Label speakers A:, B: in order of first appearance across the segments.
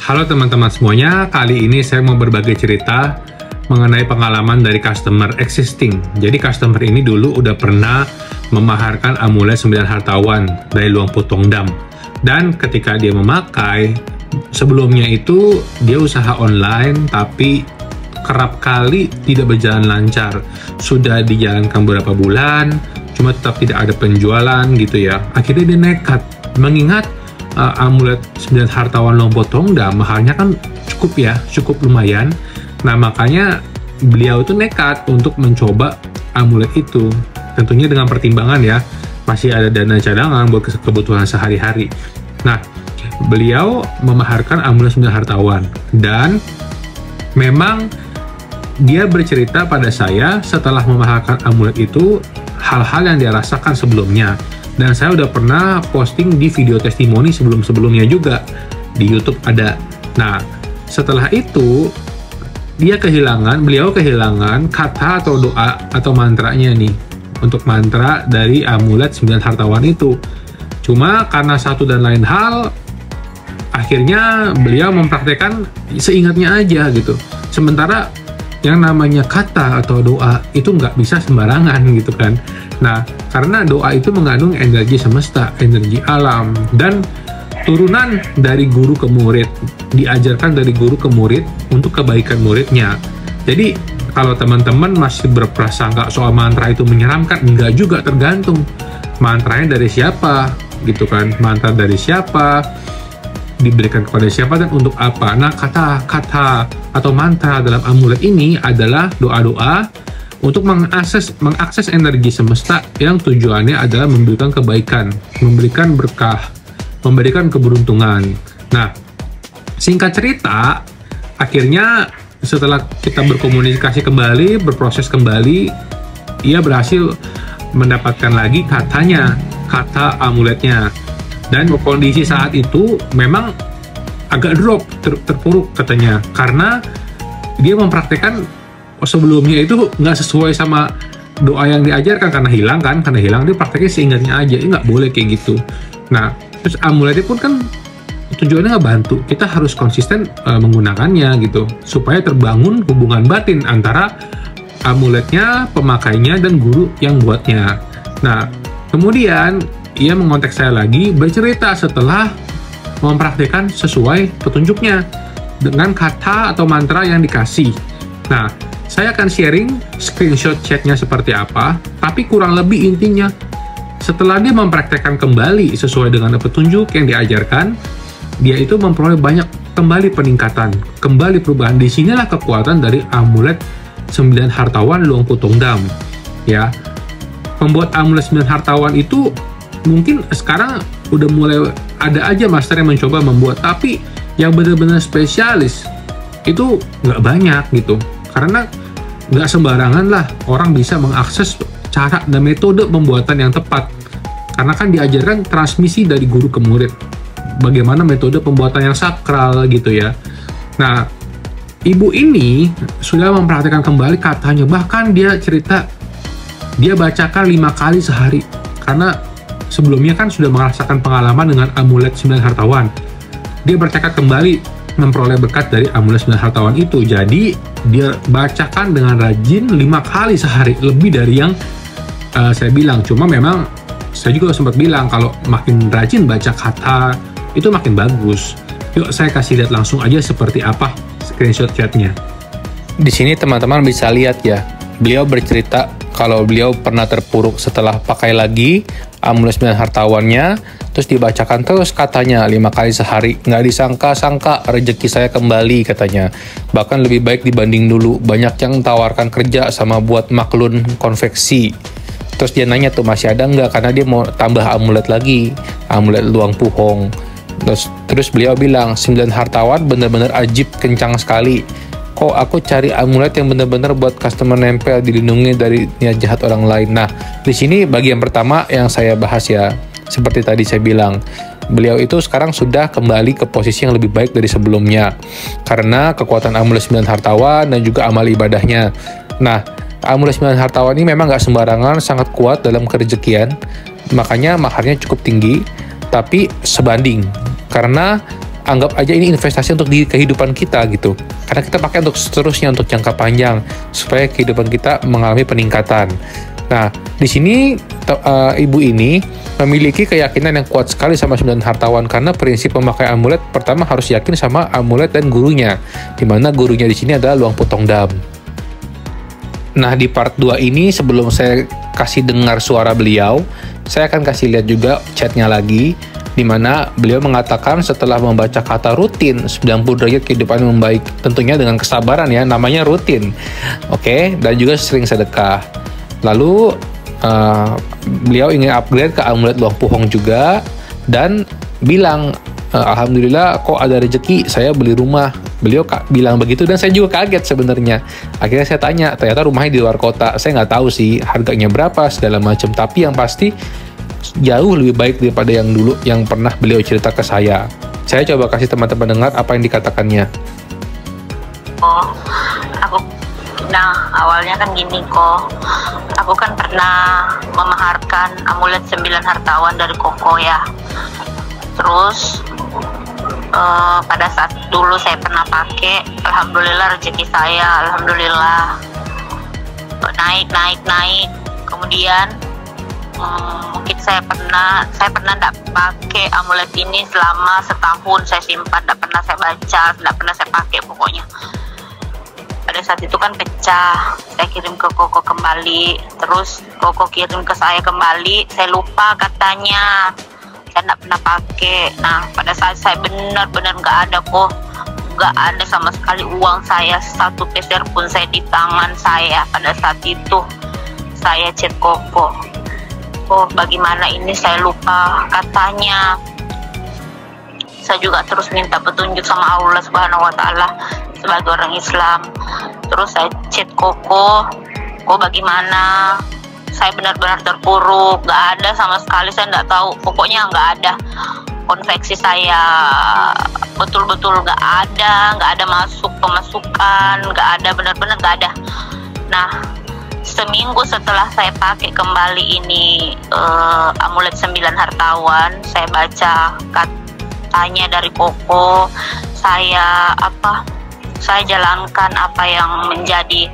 A: Halo teman-teman semuanya, kali ini saya mau berbagi cerita mengenai pengalaman dari customer existing. Jadi customer ini dulu udah pernah memaharkan amulet 9 hartawan dari Luang Putong Dam. Dan ketika dia memakai, sebelumnya itu dia usaha online tapi kerap kali tidak berjalan lancar. Sudah dijalankan beberapa bulan, cuma tetap tidak ada penjualan gitu ya. Akhirnya dia nekat, mengingat amulet 9 hartawan Luang Putong Dam mahalnya kan cukup lumayan. Nah makanya beliau itu nekat untuk mencoba amulet itu, tentunya dengan pertimbangan ya, masih ada dana cadangan buat kebutuhan sehari-hari. Nah beliau memaharkan amulet 9 hartawan, dan memang dia bercerita pada saya setelah memaharkan amulet itu hal-hal yang dia rasakan sebelumnya. Dan saya udah pernah posting di video testimoni sebelum-sebelumnya juga, di YouTube ada. Nah, setelah itu, beliau kehilangan kata atau doa atau mantranya nih, untuk mantra dari amulet 9 hartawan itu. Cuma karena satu dan lain hal, akhirnya beliau mempraktekkan seingatnya aja gitu. Sementara yang namanya kata atau doa itu nggak bisa sembarangan gitu kan. Nah, karena doa itu mengandung energi semesta, energi alam, dan turunan dari guru ke murid, diajarkan dari guru ke murid untuk kebaikan muridnya. Jadi, kalau teman-teman masih berprasangka soal mantra itu menyeramkan, enggak juga, tergantung mantranya dari siapa gitu kan. Mantra dari siapa, diberikan kepada siapa, dan untuk apa. Nah, kata-kata atau mantra dalam amulet ini adalah doa-doa untuk mengakses energi semesta yang tujuannya adalah memberikan kebaikan, memberikan berkah, memberikan keberuntungan. Nah, singkat cerita, akhirnya setelah kita berkomunikasi kembali, berproses kembali, ia berhasil mendapatkan lagi kata amuletnya. Dan kondisi saat itu memang agak drop, terpuruk katanya, karena dia mempraktekkan sebelumnya itu nggak sesuai sama doa yang diajarkan, karena hilang dia prakteknya seingatnya aja. Nggak boleh kayak gitu. Nah, terus amuletnya pun kan tujuannya nggak bantu, kita harus konsisten menggunakannya gitu, supaya terbangun hubungan batin antara amuletnya, pemakainya, dan guru yang buatnya. Nah, kemudian ia mengontak saya lagi, bercerita setelah mempraktikkan sesuai petunjuknya dengan kata atau mantra yang dikasih. Nah, saya akan sharing screenshot chatnya seperti apa, tapi kurang lebih intinya, setelah dia mempraktekkan kembali sesuai dengan petunjuk yang diajarkan, dia itu memperoleh banyak kembali peningkatan, kembali perubahan. Disinilah kekuatan dari amulet 9 hartawan Luang Putong Dam. Ya, pembuat amulet 9 hartawan itu mungkin sekarang udah mulai ada aja master yang mencoba membuat, tapi yang benar-benar spesialis itu nggak banyak gitu, karena nggak sembarangan lah orang bisa mengakses cara dan metode pembuatan yang tepat, karena kan diajarkan transmisi dari guru ke murid, bagaimana metode pembuatan yang sakral gitu ya. Nah, ibu ini sudah mempraktikkan kembali katanya, bahkan dia cerita dia bacakan 5 kali sehari, karena sebelumnya kan sudah merasakan pengalaman dengan amulet 9 hartawan. Dia bertekad kembali memperoleh berkat dari amulet 9 hartawan itu. Jadi dia bacakan dengan rajin 5 kali sehari, lebih dari yang saya bilang. Cuma memang saya juga sempat bilang kalau makin rajin baca kata itu makin bagus. Yuk saya kasih lihat langsung aja seperti apa screenshot chatnya. Di sini teman-teman bisa lihat ya, beliau bercerita kalau beliau pernah terpuruk setelah pakai lagi amulet 9 hartawannya, terus dibacakan terus katanya 5 kali sehari. Nggak disangka-sangka rezeki saya kembali katanya. Bahkan lebih baik dibanding dulu. Banyak yang tawarkan kerja sama buat maklun konveksi. Terus dia nanya tuh masih ada nggak, karena dia mau tambah amulet lagi, amulet Luang Puhong. Terus beliau bilang 9 hartawan bener-bener ajib, kencang sekali. Kok aku cari amulet yang benar-benar buat customer nempel, dilindungi dari niat jahat orang lain. Nah, di sini bagian pertama yang saya bahas ya, seperti tadi saya bilang, beliau itu sekarang sudah kembali ke posisi yang lebih baik dari sebelumnya, karena kekuatan amulet 9 hartawan dan juga amal ibadahnya. Nah, amulet 9 hartawan ini memang nggak sembarangan, sangat kuat dalam kerejekian, makanya maharnya cukup tinggi, tapi sebanding, karena anggap aja ini investasi untuk di kehidupan kita gitu. Karena kita pakai untuk seterusnya, untuk jangka panjang, supaya kehidupan kita mengalami peningkatan. Nah, di sini ibu ini memiliki keyakinan yang kuat sekali sama 9 hartawan, karena prinsip memakai amulet pertama harus yakin sama amulet dan gurunya, di mana gurunya di sini adalah Luang Putong Dam. Nah, di part 2 ini sebelum saya kasih dengar suara beliau, saya akan kasih lihat juga chatnya lagi, di mana beliau mengatakan setelah membaca kata rutin 90 derajat kehidupan yang membaik, tentunya dengan kesabaran ya, namanya rutin. Oke, dan juga sering sedekah. Lalu beliau ingin upgrade ke amulet Luang Puhong juga, dan bilang, alhamdulillah kok ada rezeki, saya beli rumah. Beliau bilang begitu, dan saya juga kaget sebenarnya. Akhirnya saya tanya, ternyata rumahnya di luar kota. Saya nggak tahu sih harganya berapa segala macam, tapi yang pasti jauh lebih baik daripada yang dulu yang pernah beliau cerita ke saya. Saya coba kasih teman-teman dengar apa yang dikatakannya.
B: Nah, awalnya kan gini kok, aku kan pernah memaharkan amulet 9 hartawan dari Koko ya. Terus pada saat dulu saya pernah pakai, alhamdulillah rezeki saya, alhamdulillah naik. Kemudian mungkin saya pernah tidak pakai amulet ini selama setahun, saya simpan, tidak pernah saya baca, tidak pernah saya pakai pokoknya. Pada saat itu kan pecah, saya kirim ke Koko kembali, terus Koko kirim ke saya kembali, saya lupa katanya, saya tidak pernah pakai. Nah, pada saat saya benar-benar nggak ada kok, nggak ada sama sekali uang saya, 1 peser pun saya di tangan saya. Pada saat itu saya chat Koko, oh bagaimana ini saya lupa katanya. Saya juga terus minta petunjuk sama Allah Subhanahu wa Ta'ala sebagai orang Islam. Terus saya chat Koko, kok bagaimana, saya benar-benar terpuruk, gak ada sama sekali, saya nggak tahu, pokoknya nggak ada konveksi saya, betul-betul nggak ada masuk pemasukan, nggak ada, benar-benar nggak ada. Nah, seminggu setelah saya pakai kembali ini amulet 9 hartawan, saya baca katanya dari Koko, saya jalankan apa yang menjadi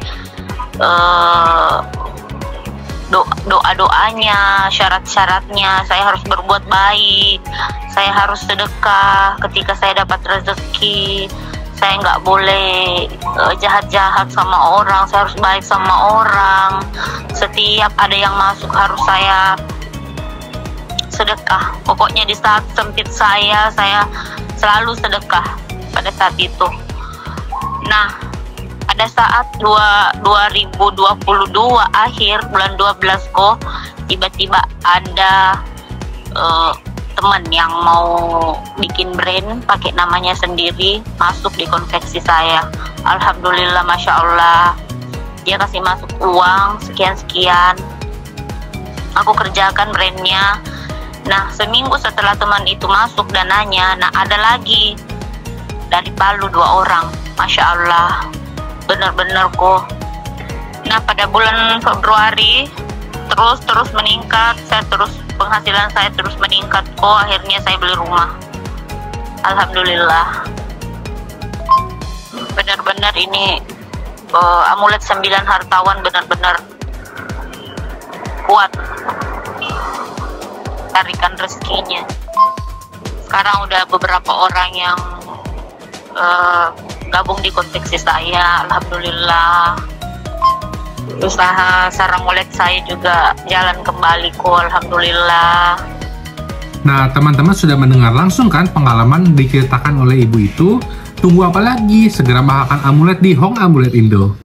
B: doa-doanya, syarat-syaratnya. Saya harus berbuat baik, saya harus sedekah ketika saya dapat rezeki, saya nggak boleh jahat-jahat sama orang, saya harus baik sama orang, setiap ada yang masuk harus saya sedekah. Pokoknya di saat sempit saya selalu sedekah pada saat itu. Nah, pada saat 2022 akhir bulan 12 kok tiba-tiba ada teman yang mau bikin brand pakai namanya sendiri masuk di konveksi saya. Alhamdulillah, masya Allah, dia kasih masuk uang sekian-sekian, aku kerjakan brandnya. Nah, seminggu setelah teman itu masuk dananya, nah ada lagi dari Palu 2 orang, masya Allah, benar-benar kok. Nah, pada bulan Februari terus meningkat, penghasilan saya terus meningkat kok. Akhirnya saya beli rumah, alhamdulillah. Benar-benar ini amulet 9 hartawan benar-benar kuat tarikan rezekinya. Sekarang udah beberapa orang yang gabung di konveksi saya, alhamdulillah. Usaha sarang molek saya juga jalan kembali kok, alhamdulillah.
A: Nah, teman-teman sudah mendengar langsung kan pengalaman diceritakan oleh ibu itu. Tunggu apa lagi? Segera mahakan amulet di Hong Amulet Indo.